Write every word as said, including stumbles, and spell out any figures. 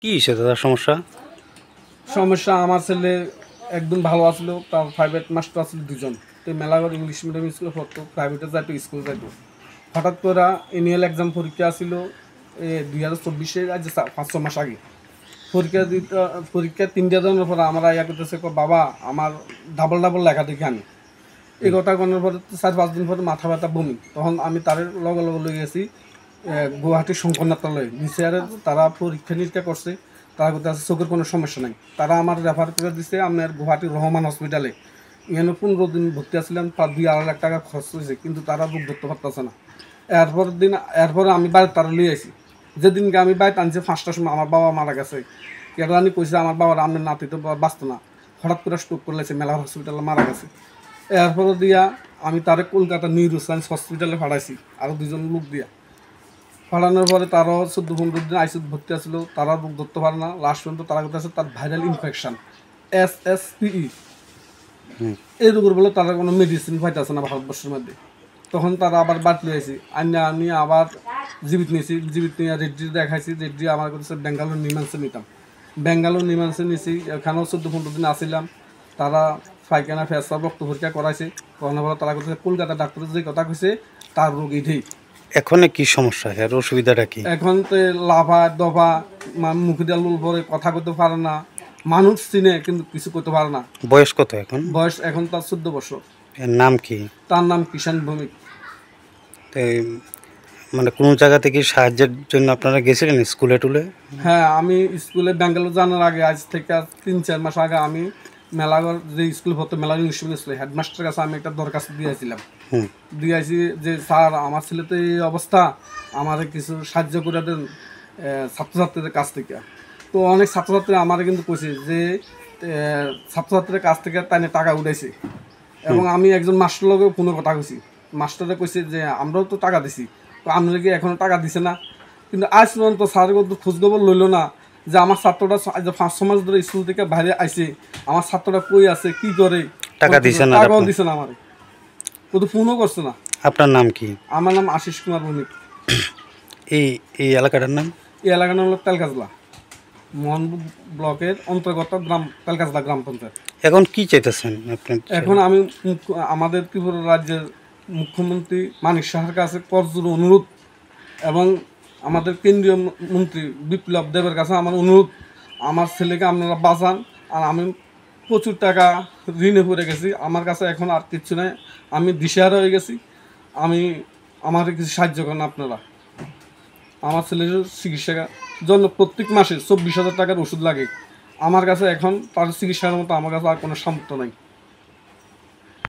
কি হয়েছে দাদা সমস্যা? সমস্যা আমার ছেলে একদম ভালো আসলো, তার প্রাইভেট মাস্টার আসলো দুজন। তো মেলাগড় ইংলিশ মিডিয়াম স্কুলে পড়তো, প্রাইভেটে যাইতো, স্কুল যাইতো। হঠাৎ করে এনুয়াল এক্সাম পরীক্ষা আসছিল দুই হাজার চব্বিশের আজ পাঁচ ছ মাস আগে। পরীক্ষা দিতে পরীক্ষা তিনটা জনের পরে আমার আয়া করতেছে, বাবা আমার ডাবল ডাবল লেখা দেখি আমি এই কথা করার পরে চার পাঁচ দিন পরে মাথা ব্যথা বমি। তখন আমি তার লগে লগে লই গেছি গুয়াহাটির শঙ্করনাথালয় নিচে। আর তারা পরীক্ষা নিরীক্ষা করছে, তারা করতে আছে চোখের কোনো সমস্যা নাই। তারা আমার রেফার করে দিচ্ছে আপনার গুয়াহাটির রহমান হসপিটালে। এখানে পনেরো দিন ভর্তি আসছিলাম, তার দুই আড়াই লাখ টাকা খরচ হয়েছে, কিন্তু তারা বুক ধরতে পারতেছে না। এরপর দিন এরপরে আমি বাইরে তারা লিয়ে আসি। যেদিনকে আমি বাইরে টানছি পাঁচটার সময় আমার বাবা মারা গেছে। কেরানি কইছে আমার বাবার আপনার নাতি তো বাঁচত না, হঠাৎ করে স্ট্রোক করলেছে, মেলা হসপিটালে মারা গেছে। এরপরে দিয়া আমি তারে কলকাতা নিউরো সায়েন্স হসপিটালে পাঠাইছি আরও দুজন লোক দিয়া। পাঠানোর পরে তারাও চোদ্দো পনেরো দিন আইসিউতে ভর্তি আসছিল, তারা বুক ধরতে পারে না। লাস্ট পর্যন্ত তারা করতে আছে তার viral infection S S P E, এই রোগের বলে তারা কোনো মেডিসিন পাইতেছে না ভারতবর্ষের মধ্যে। তখন তারা আবার বাতলি আইসি আইনা আমি আবার জীবিত নিয়েছি, জীবিত নিয়ে রেড্ডি দেখাইছি। রেড্ডি আমার কাছে বেঙ্গালোর নিমান্সে নিতাম, বেঙ্গালোর নিমান্সে নিয়েছি। এখানেও চোদ্দো পনেরো দিন আসছিলাম। তারা পায়খানা ফেসা রক্ত পরীক্ষা করাইছে, করানোর পরে তারা করছে কলকাতা ডাক্তারের যে কথা কইছে তার রোগ এটাই। এখন কি সমস্যা, এর অসুবিধাটা কি? এখন তো লাভা দফা মুখে দিয়ে লুল পরে কথা করতে পারে না, মানুষ চিনে কিন্তু কিছু করতে পারে না। বয়স কত এখন? বয়স এখন তার চোদ্দ বছর। এর নাম কি? তার নাম কিষাণ ভৌমিক। তো মানে কোনো জায়গা থেকে সাহায্যের জন্য আপনারা গেছিলেন স্কুলে টুলে? হ্যাঁ, আমি স্কুলে ব্যাঙ্গালোর জানার আগে আজ থেকে তিন চার মাস আগে আমি মেলাগড় যে স্কুল পড়তো মেলাগড় ইংলিশ মিডিয়াম স্কুলে হেডমাস্টারের কাছে আমি একটা দরখাস্ত দিয়েছিলাম। দিয়েছি যে স্যার আমার ছেলে তো এই অবস্থা, আমার কিছু সাহায্য করে দেন ছাত্রছাত্রীদের কাছ থেকে। তো অনেক ছাত্রছাত্রী আমার কিন্তু কইছে যে ছাত্রছাত্রীদের কাছ থেকে তাই টাকা উঠেছে। এবং আমি একজন মাস্টার লগেও কোনো কথা কইছি, মাস্টারে কইছে যে আমরাও তো টাকা দিছি, তো আপনারা কি এখনো টাকা দিছে না? কিন্তু আজ পর্যন্ত স্যার কিন্তু খোঁজখবর লইল না যে আমার ছাত্রটা পাঁচ ছ মাস ধরে স্কুল থেকে বাইরে আইছে, আমার ছাত্রটা কই আছে, কি করে। টাকা দিছে না? টাকাও দিছে না, আমার কিন্তু ফোনও করছে না। আপনার নাম কি? আমার নাম আশিস কুমার ভৌমিক। এই এই এলাকাটার নাম? এই এলাকার নাম হলো তেলকাজলা, মোহনপুর ব্লকের অন্তর্গত গ্রাম তেলকাজলা গ্রাম পঞ্চায়েত। এখন কি চাইতেছেন আপনার? এখন আমি আমাদের ত্রিপুরা রাজ্যের মুখ্যমন্ত্রী মানিক সাহার কাছে করজোড়ে অনুরোধ, এবং আমাদের কেন্দ্রীয় মন্ত্রী বিপ্লব দেবের কাছে আমার অনুরোধ, আমার ছেলেকে আপনারা বাঁচান। আর আমি প্রচুর টাকা ঋণে পড়ে গেছি, আমার কাছে এখন আর কিচ্ছু নেই, আমি দিশেহারা হয়ে গেছি। আমি আমার কিছু সাহায্য করেন আপনারা। আমার ছেলের চিকিৎসার জন্য প্রত্যেক মাসে চব্বিশ হাজার টাকার ওষুধ লাগে। আমার কাছে এখন তার চিকিৎসার মতো আমার কাছে আর কোনো সামর্থ্য নাই।